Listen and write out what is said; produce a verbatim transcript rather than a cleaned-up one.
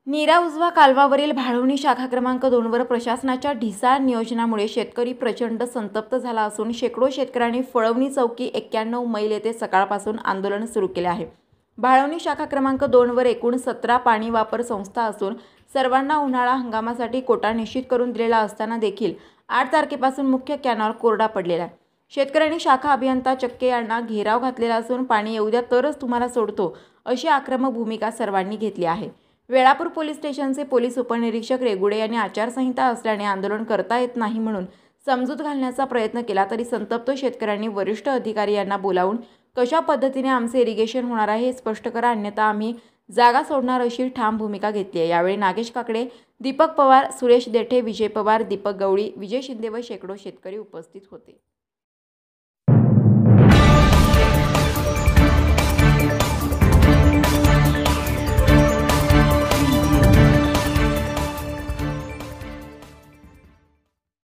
नीरा उजवा कालवावरील भाळवणी शाखा क्रमांक दोन वर प्रशासनाच्या ढिसाळ नियोजनामुळे शेतकरी प्रचंड संतप्त झाला असून शेकडो शेतकऱ्यांनी फळवणी चौकी एक्क्याण्णव मैल येथे सकाळपासून आंदोलन सुरू केले आहे। भाळवणी शाखा क्रमांक दोन वर एकूण सतरा पाणी वापर संस्था असून सर्वांना उन्हाळा हंगामासाठी कोटा निश्चित करून दिलेला असताना देखील आठ तारखेपासून मुख्य कॅनॉल कोरडा पडलेला आहे। शेतकऱ्यांनी शाखा अभियंता चक्के यांना घेराव घातलेला असून पाणी येऊ द्या तरच तुम्हाला सोडतो अशी आक्रमक भूमिका सर्वांनी घेतली आहे। वेळापूर पोलीस स्टेशनचे पोलीस उपनिरीक्षक रेगुडे यांनी आचारसंहिता असल्याने आंदोलन करता येत नाही म्हणून समजूत घालण्याचा प्रयत्न केला तरी संतप्त शेतकऱ्यांनी वरिष्ठ अधिकारी यांना बोलावून कशा पद्धतीने आमचे इरिगेशन होणार आहे हे स्पष्ट करा अन्यथा आम्ही जागा सोडणार अशी ठाम भूमिका घेतली आहे। यावेळी नागेश काकडे, दीपक पवार, सुरेश देठे, विजय पवार, दीपक गवळी, विजय शिंदे व शेकडो शेतकरी उपस्थित होते।